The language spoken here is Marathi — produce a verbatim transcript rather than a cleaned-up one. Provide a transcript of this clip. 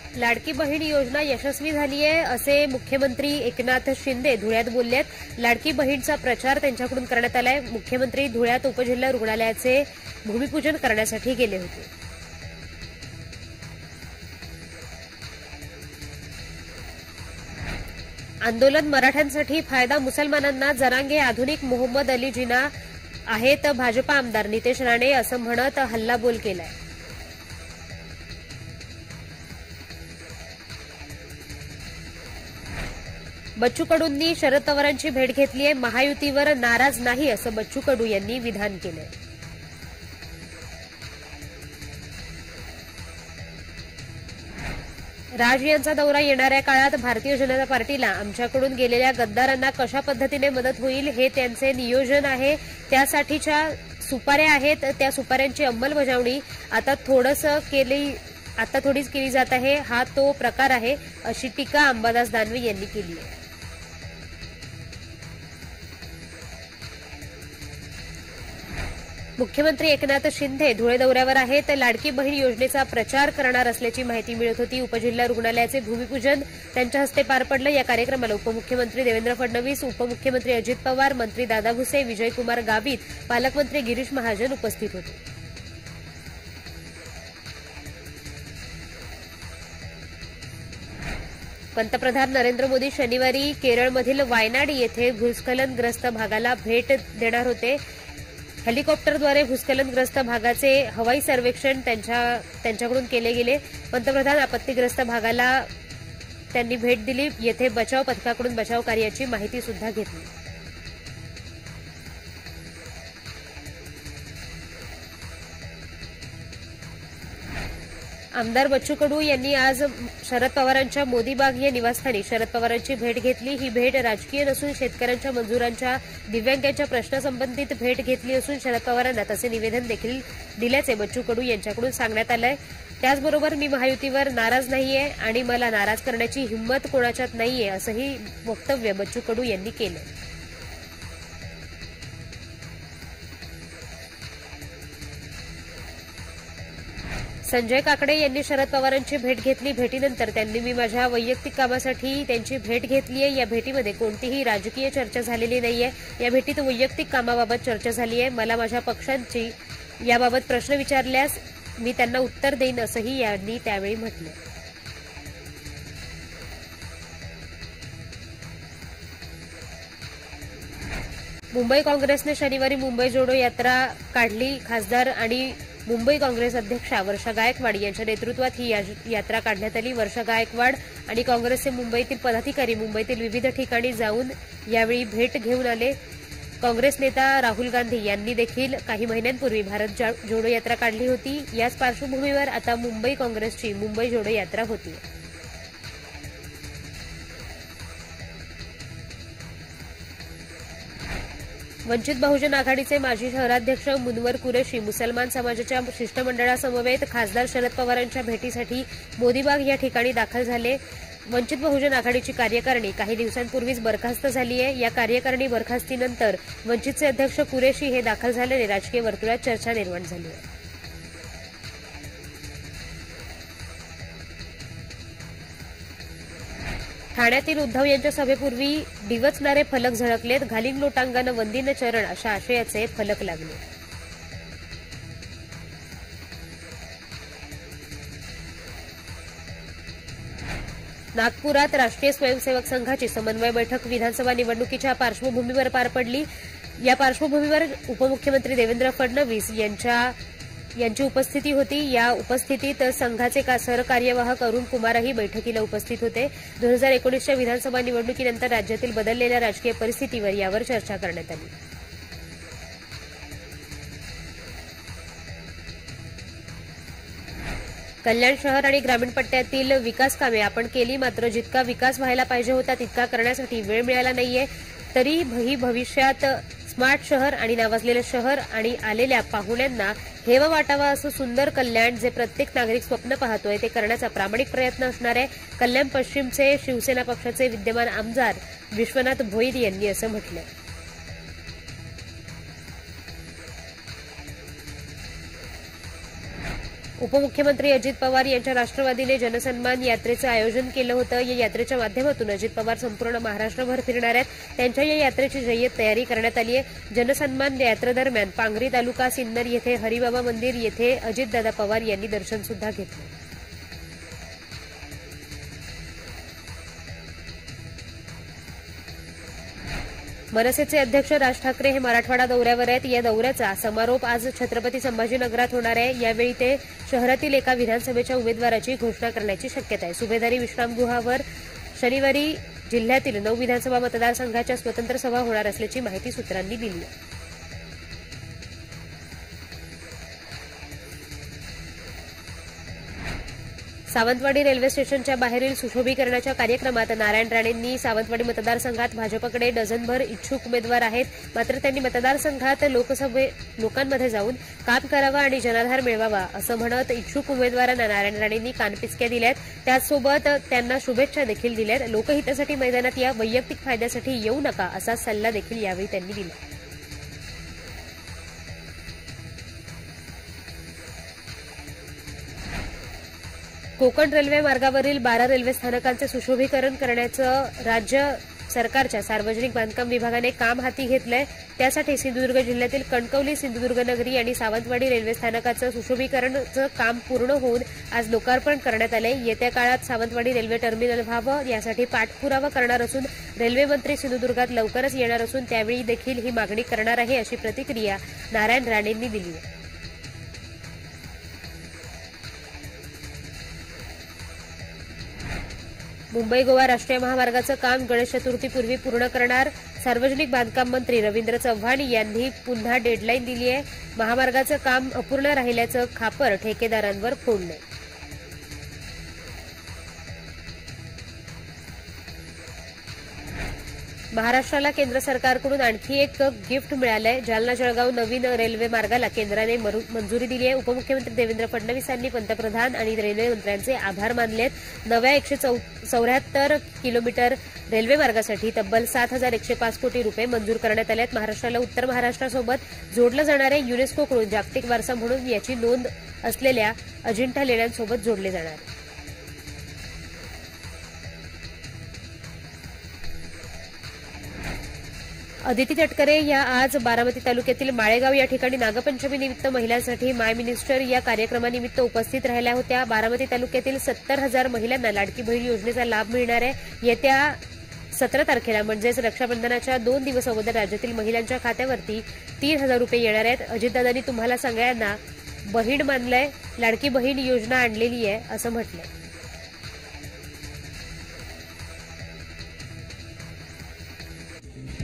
लाडकी बहीण योजना यशस्वी झाली आहे असे मुख्यमंत्री एकनाथ शिंदे धुळ्यात बोलले आहेत। लाडकी बहीणचा प्रचार त्यांच्याकडून करण्यात आलाय। मुख्यमंत्री धुळ्यात उपजिल्हा रुग्णालयाचे भूमिपूजन करण्यासाठी गेले होते। आंदोलन मराठ्यांसाठी फायदा मुसलमानांना जरांगे आधुनिक मोहम्मद अली जिना आहेत भाजपा आमदार नितेश राणे असं म्हणत हल्लाबोल केलाय। बच्चू कडूंनी शरद पवारांची भेट घेतली आहे। महायुतीवर नाराज नाही असं बच्चू कडू यांनी विधान केलंय। राज यांचा दौरा येणाऱ्या काळात भारतीय जनता पार्टीला आमच्याकडून गेलेल्या गद्दारांना कशा पद्धतीने मदत होईल हे त्यांचे नियोजन आहे। त्यासाठीच्या सुपाऱ्या आहेत, त्या सुपाऱ्यांची अंमलबजावणी आता थोडंसं केली आता थोडीच केली जात आहे। हा तो प्रकार आहे अशी टीका अंबादास दानवे यांनी केली आहे। मुख्यमंत्री एकनाथ शिंदे धुळे दौऱ्यावर आहेत। लाडकी बहीण योजनेचा प्रचार करणार असल्याची माहिती मिळत होती। उपजिल्हा रुग्णालयाचे भूमिपूजन त्यांच्या हस्ते पार पडलं। या कार्यक्रमाला उपमुख्यमंत्री देवेंद्र फडणवीस, उपमुख्यमंत्री अजित पवार, मंत्री दादा भुसे, विजयकुमार गावित, पालकमंत्री गिरीश महाजन उपस्थित होते। पंतप्रधान नरेंद्र मोदी शनिवारी केरळमधील वायनाड येथे भूस्खलनग्रस्त भागाला भेट देणार होते। हेलिकॉप्टरद्वारे भूस्खलनग्रस्त भागाचे हवाई सर्वेक्षण त्यांच्याकडून केले गेले। पंतप्रधान आपत्तीग्रस्त भागाला त्यांनी भेट दिली। येथे बचाव पथकाकडून बचाव कार्याची माहिती सुद्धा घेतली। आमदार बच्चू कडू यांनी आज शरद पवारांच्या मोदीबाग या निवासस्थानी शरद पवारांची भेट घेतली। ही भेट राजकीय नसून शेतकऱ्यांच्या, मजुरांच्या, दिव्यांगांच्या प्रश्नासंबंधित भेट घेतली असून शरद पवारांना तसे निवेदन देखील दिल्याचे बच्चू कडू यांच्याकडून सांगण्यात आलंय। त्याचबरोबर मी महायुतीवर नाराज नाहीये आणि मला नाराज करण्याची हिंमत कोणाच्यात नाहीये असंही वक्तव्य बच्चू कडू यांनी केलं। संजय काकडे यांनी शरद पवारांची भेट घेतली। भेटीनंतर त्यांनी मी माझ्या वैयक्तिक कामासाठी त्यांची भेट घेतली आहे। या भेटीमध्ये कोणतीही राजकीय चर्चा झालेली नाहीये। या भेटीत वैयक्तिक कामाबाबत चर्चा झाली आहे। मला माझ्या पक्षांची याबाबत प्रश्न विचारल्यास मी त्यांना उत्तर देईन असंही यांनी त्यावेळी म्हटलं। मुंबई काँग्रेसने शनिवारी मुंबई जोडो यात्रा काढली। खासदार आणि मुंबई काँग्रेस अध्यक्षा वर्षा गायकवाड यांच्या नेतृत्वात ही यात्रा काढण्यात आली। वर्षा गायकवाड आणि काँग्रेसचे मुंबईतील पदाधिकारी मुंबईतील विविध ठिकाणी जाऊन यावेळी भेट घेऊन आले। काँग्रेस नेता राहुल गांधी यांनी देखील काही महिन्यांपूर्वी भारत जोडो यात्रा काढली होती। याच पार्श्वभूमीवर आता मुंबई काँग्रेसची मुंबई जोडो यात्रा होती। वंचित बहुजन आघाडीचे माजी शहराध्यक्ष मुनवर कुरेशी मुसलमान समाजाच्या शिष्टमंडळासमवेत खासदार शरद पवारांच्या भेटीसाठी मोदीबाग या ठिकाणी दाखल झाले। वंचित बहुजन आघाडीची कार्यकारिणी काही दिवसांपूर्वीच बरखास्त झाली आहे। या कार्यकारिणी बरखास्तीनंतर वंचितचे अध्यक्ष कुरेशी हे दाखल झाल्याने राजकीय वर्तुळात चर्चा निर्माण झाली आहे। ठाण्यातील उद्धव यांच्या सभेपूर्वी डिवचणारे फलक झळकलेत। घालिंग लोटांगण वंदिन चरण अशा आशयाचे फलक लागले। नागपुरात राष्ट्रीय स्वयंसेवक संघाची समन्वय बैठक विधानसभा निवडणुकीच्या पार्श्वभूमीवर पार पडली। या पार्श्वभूमीवर उपमुख्यमंत्री देवेंद्र फडणवीस यांच्या यांची उपस्थिती होती। या उपस्थितीत संघाचे सहकार्यवाहक अरुण कुमारही बैठकीला उपस्थित होते। दोन हजार एकोणीसच्या विधानसभा निवडणुकीनंतर राज्यातील बदललेल्या राजकीय परिस्थितीवर यावर चर्चा करण्यात आली। कल्याण शहर आणि ग्रामीण पट्ट्यातील विकास कामे आपण केली, मात्र जितका विकास व्हायला पाहिजे होता तितका करण्यासाठी वेळ मिळाला नाहीये। तरीही भविष्यात स्मार्ट शहर आणि नावाजलेलं शहर आणि आलेल्या पाहुण्यांना हेवा वाटावा असं सुंदर कल्याण जे प्रत्येक नागरिक स्वप्न पाहतोय ते करण्याचा प्रामाणिक प्रयत्न असणार आहे, कल्याण पश्चिमचे शिवसेना पक्षाचे विद्यमान आमदार विश्वनाथ भोईर यांनी असं म्हटलंय। उपमुख्यमंत्री अजित पवार यांच्या राष्ट्रवादीने जनसन्मान यात्रेचं आयोजन केलं होतं। या यात्रेच्या माध्यमातून अजित पवार संपूर्ण महाराष्ट्रभर फिरणार आहेत। त्यांच्या या यात्रेची जय्यत तयारी करण्यात आली आहे। जनसन्मान यात्रेदरम्यान पांगरी तालुका सिन्नर येथे हरिबाबा मंदिर येथे अजितदादा पवार यांनी दर्शन सुद्धा घेतलं। मनसेचे अध्यक्ष राज ठाकरे हे मराठवाडा दौऱ्यावर आहेत। या दौऱ्याचा समारोप आज छत्रपती संभाजीनगरात होणार आहे। यावेळी ते शहरातील एका विधानसभेच्या उमेदवाराची घोषणा करण्याची शक्यता आहे। सुभेदारी विश्रामगृहावर शनिवारी जिल्ह्यातील नऊ विधानसभा मतदारसंघाच्या स्वतंत्र सभा होणार असल्याची माहिती सूत्रांनी दिली आहे। सावंतवाडी रेल्वे स्टेशनच्या बाहेरील सुशोभीकरणाच्या कार्यक्रमात नारायण राणेंनी सावंतवाडी मतदारसंघात भाजपकडे डझनभर इच्छुक उमेदवार आहेत, मात्र त्यांनी मतदारसंघात लोकसभे लोकांमध्ये जाऊन काम करावं आणि जनाधार मिळवावा असं म्हणत इच्छुक उमेदवारांना नारायण राणेंनी कानपिचक्या दिल्यात। त्याचसोबत त्यांना शुभेच्छा देखील दिल्यात। लोकहितासाठी मैदानात या, वैयक्तिक फायद्यासाठी येऊ नका असा सल्ला देखील यावेळी त्यांनी दिला। कोकण रेल्वे मार्गावरील बारा रेल्वे स्थानकांचे सुशोभीकरण करण्याचं राज्य सरकारच्या सार्वजनिक बांधकाम विभागाने काम हाती घेतलंय। त्यासाठी सिंधुदुर्ग जिल्ह्यातील कणकवली, सिंधुदुर्ग नगरी आणि सावंतवाडी रेल्वे स्थानकाचं सुशोभीकरणाचं काम पूर्ण होऊन आज लोकार्पण करण्यात आलंय। येत्या काळात सावंतवाडी रेल्वे टर्मिनल व्हावं यासाठी पाठपुरावा करणार असून रेल्वे मंत्री सिंधुदुर्गात लवकरच येणार असून त्यावेळी देखील ही मागणी करणार आहे अशी प्रतिक्रिया नारायण राणेंनी दिली आहे। मुंबई गोवा राष्ट्रीय महामार्गाचं काम गणेश चतुर्थीपूर्वी पूर्ण करणार सार्वजनिक बांधकाम मंत्री रवींद्र चव्हाण यांनी पुन्हा डेडलाईन दिली आहे। महामार्गाचं काम अपूर्ण राहिल्याचं खापर ठेकेदारांवर फोडलंय। महाराष्ट्राला केंद्र सरकारकडून आणखी एक गिफ्ट मिळालंय। जालना जळगाव नवीन रेल्वे मार्गाला केंद्राने मंजुरी दिली आहे। उपमुख्यमंत्री देवेंद्र फडणवीस यांनी पंतप्रधान आणि रेल्वे मंत्र्यांचे आभार मानलेत। नव्या एकशे चौऱ्याहत्तर किलोमीटर रेल्वे मार्गासाठी तब्बल सात हजार एकशे पाच कोटी रुपये मंजूर करण्यात आले आहेत। महाराष्ट्राला उत्तर महाराष्ट्रासोबत जोडलं जाणार आहे। युनेस्कोकडून जागतिक वारसा म्हणून याची नोंद असलेल्या अजिंठा लेण्यांसोबत जोडले जाणार आहे। अदिती तटकरे या आज बारामती तालुक्यातील माळेगाव या ठिकाणी नागपंचमी निमित्त महिलांसाठी माय मिनिस्टर या कार्यक्रमानिमित्त उपस्थित राहिल्या होत्या। बारामती तालुक्यातील सत्तर हजार महिलांना लाडकी बहीण योजनेचा लाभ मिळणार आहे। येत्या सतरा तारखेला म्हणजेच रक्षाबंधनाच्या दोन दिवस अगोदर राज्यातील महिलांच्या खात्यावरती तीन हजार रुपये येणार आहेत। अजितदादांनी तुम्हाला सगळ्यांना बहीण मानलंय, लाडकी बहीण योजना आणलेली आहे असं म्हटलंय।